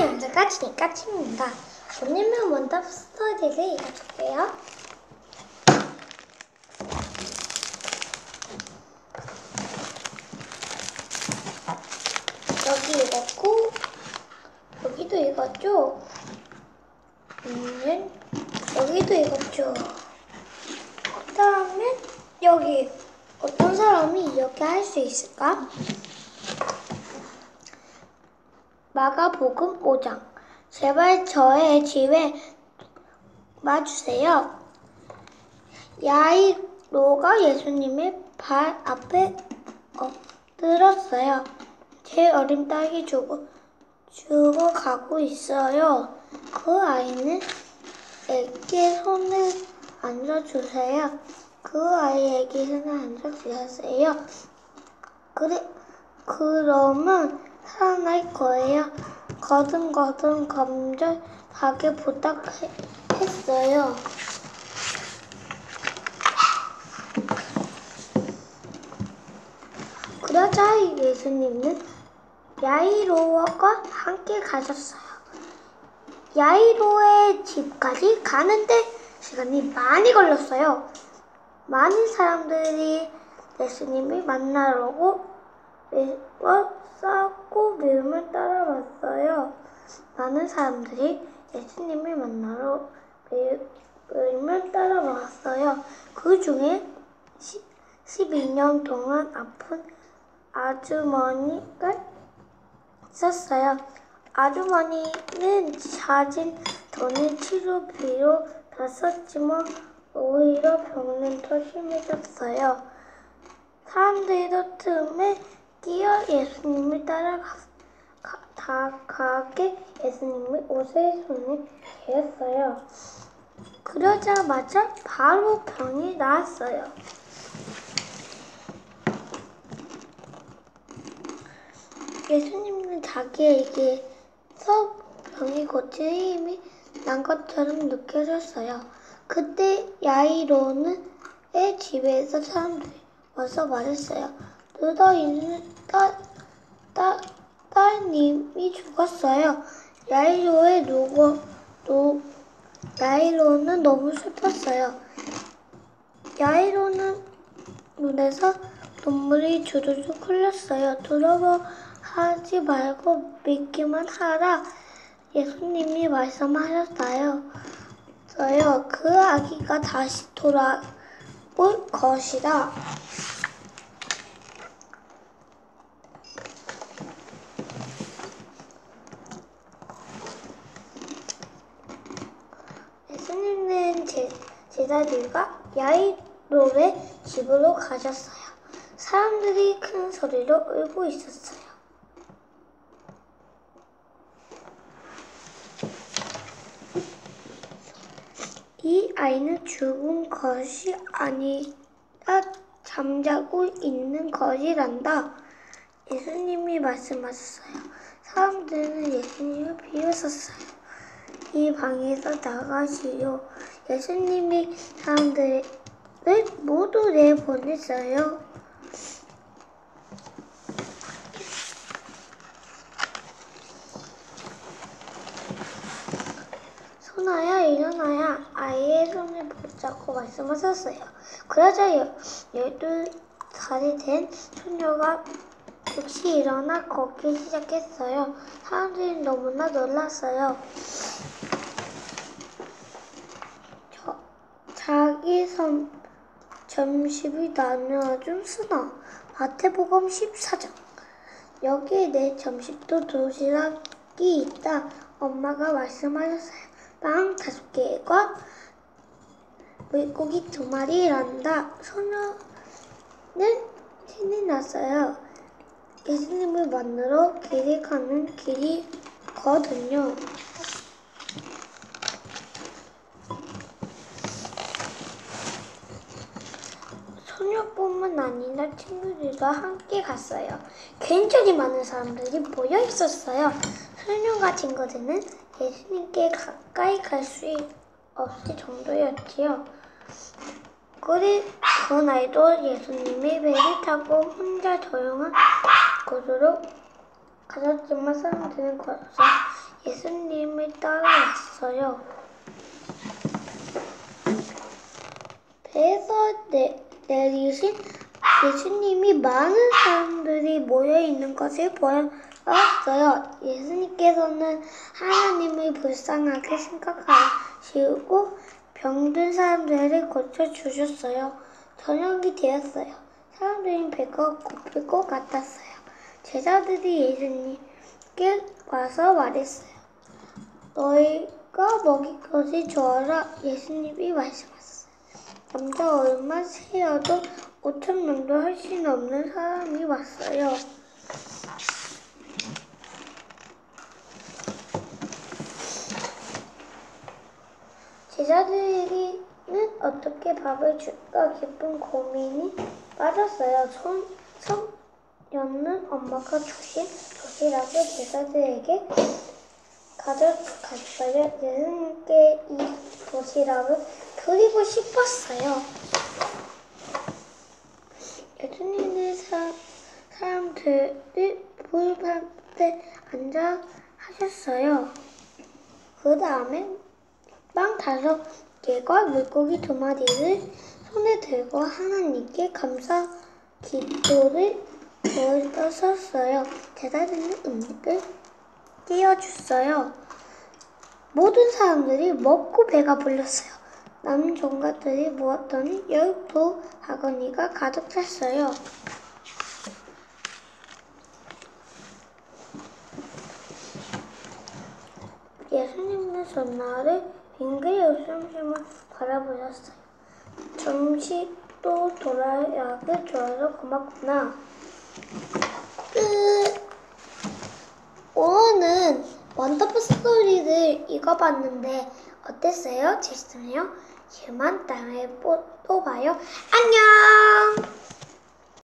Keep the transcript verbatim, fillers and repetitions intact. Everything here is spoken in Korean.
먼저 까치니 까치입니다. 오늘은 먼저 스토리를 읽어줄게요. 여기 읽었고 여기도 읽었죠? 음, 여기도 읽었죠? 그 다음에 여기 어떤 사람이 이렇게 할 수 있을까? 마가복음 오 장. 제발 저의 집에 와주세요. 야이로가 예수님의 발 앞에 엎드렸어요. 제 어린 딸이 죽어, 죽어가고 있어요. 그 아이는 에게 손을 얹어주세요. 그 아이에게 손을 얹어주세요. 그래, 그러면 살아날 거예요. 거듭거듭 간절하게 부탁했어요. 그러자 예수님은 야이로와 함께 가셨어요. 야이로의 집까지 가는데 시간이 많이 걸렸어요. 많은 사람들이 예수님을 만나려고 싸고 믿음을 따라왔어요. 많은 사람들이 예수님을 만나러 믿음을 따라왔어요. 그 중에 십이 년 동안 아픈 아주머니가 있었어요. 아주머니는 가진 돈을 치료비로 다 썼지만 오히려 병은 더 심해졌어요. 사람들도 틈에 끼어 예수님을 따라가게 예수님의 옷에 손을 대었어요. 그러자마자 바로 병이 나았어요. 예수님은 자기에게서 병이 고칠 힘이 난 것처럼 느껴졌어요. 그때 야이로는 의 집에서 사람들이 와서 말했어요. 너도 있는 딸, 딸, 딸님이 죽었어요. 야이로의 누구, 누, 야이로는 너무 슬펐어요. 야이로는 눈에서 눈물이 주르륵 흘렸어요. 두려워하지 말고 믿기만 하라. 예수님이 말씀하셨어요. 그 아기가 다시 돌아올 것이다. 예수님은 제, 제자들과 야이로의 집으로 가셨어요. 사람들이 큰 소리로 울고 있었어요. 이 아이는 죽은 것이 아니라 잠자고 있는 것이란다. 예수님이 말씀하셨어요. 사람들은 예수님을 비웃었어요. 이 방에서 나가시오. 예수님이 사람들을 모두 내보냈어요. 소나야 일어나야 아이의 손을 붙잡고 말씀하셨어요. 그러자 열두 살이 된 소녀가 즉시 일어나 걷기 시작했어요. 사람들이 너무나 놀랐어요. 저, 자기 섬, 점심을 나누어준 수너. 마태복음 십사 장. 여기에 내 점심도 도시락이 있다. 엄마가 말씀하셨어요. 빵 다섯 개과 물고기 두 마리란다. 소녀는 신이 났어요. 예수님을 만나러 길이 가는 길이거든요. 소녀뿐만 아니라 친구들과 함께 갔어요. 굉장히 많은 사람들이 모여 있었어요. 소녀와 친구들은 예수님께 가까이 갈 수 없을 정도였지요. 그리고 그날도 예수님이 배를 타고 혼자 조용한 곳으로 가셨지만 사람들은 걸어서 예수님을 따라왔어요. 배에서 내, 내리신 예수님이 많은 사람들이 모여있는 것을 보았어요. 예수님께서는 하나님을 불쌍하게 생각하시고 병든 사람들을 고쳐주셨어요. 저녁이 되었어요. 사람들이 배가 고플 것 같았어요. 제자들이 예수님께 와서 말했어요. 너희가 먹일 것을 주어라. 예수님이 말씀하셨어요. 남자 얼마 세어도 오천 명도 할 수는 없는 사람이 왔어요. 제자들에게는 어떻게 밥을 줄까 깊은 고민이 빠졌어요. 소년은 엄마가 주신 도시락을 제자들에게 가져갔어요. 예수님께 이 도시락을 드리고 싶었어요. 예수님은 사, 사람들을 불밭에 앉아 하셨어요. 그 다음에 빵 다섯 개과 물고기 두 마리를 손에 들고 하나님께 감사 기도를 드렸었어요. 제자들은 음식을 띄워줬어요. 모든 사람들이 먹고 배가 불렀어요. 남은 종갓들이 모았더니 열두 바구니가 가득 찼어요. 예수님은 전날을 빙그레 웃음으로 바라보셨어요. 점심도 도라약을 줘서 고맙구나. 끝. 오늘은 원더풀 스토리를 읽어봤는데 어땠어요? 재밌었나요? 그만 다음에 또 봐요. 안녕!